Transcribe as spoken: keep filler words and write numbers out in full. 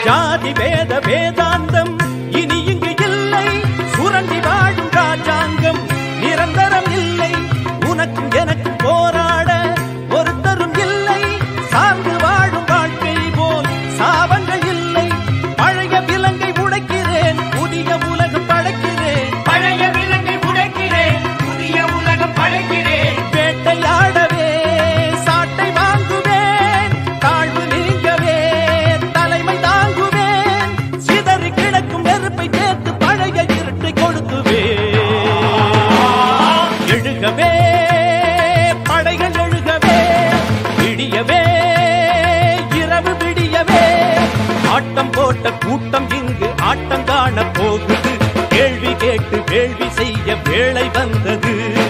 ஜாதி வேத வேதாந்தம் இனி இங்கு இல்லை. சுரண்டி வாழும் ராஜாங்கம் நிரந்தரம் இல்லை. உனக்கு எனக்கு போராட ஒருத்தரும் இல்லை. சார்ந்து வாழும் வாழ்க்கை போல் சாபங்கள் இல்லை. பழைய விலங்கை உடைக்கிறேன், புதிய உலகம் படைக்கிறேன். பழைய விலங்கை உடைக்கிறேன், புதிய உலகம் படைக்கிறேன். வேட்டையாடவே சாட்டை வாங்குவேன், தாழ்வு நீங்கவே தலைமை தாங்குவேன். சிதறி கிடக்கும் நெருப்பை சேர்த்து பழைய இருட்டை கொளுத்துவேன். எழுகவே படைகள் எழுகவே, விடியவே இரவு விடியவே. ஆட்டம் போட்ட கூட்டம் இங்கு ஆட்டம் காண போகுது. கேள்வி கேட்டு வேள்வி செய்ய வேளை வந்தது.